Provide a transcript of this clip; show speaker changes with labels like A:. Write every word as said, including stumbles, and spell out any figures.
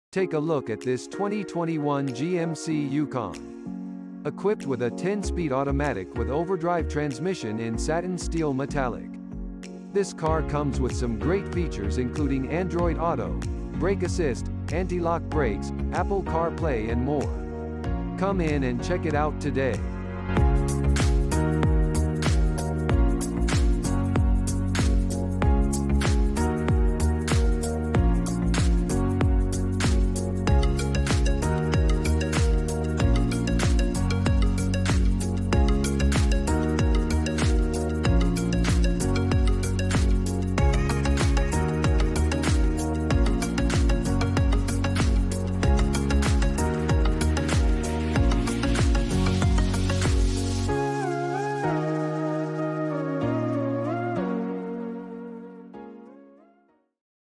A: Take a look at this twenty twenty-one G M C Yukon. Equipped with a ten-speed automatic with overdrive transmission in satin steel metallic. This car comes with some great features including Android Auto, brake assist, anti-lock brakes, Apple CarPlay and more. Come in and check it out today.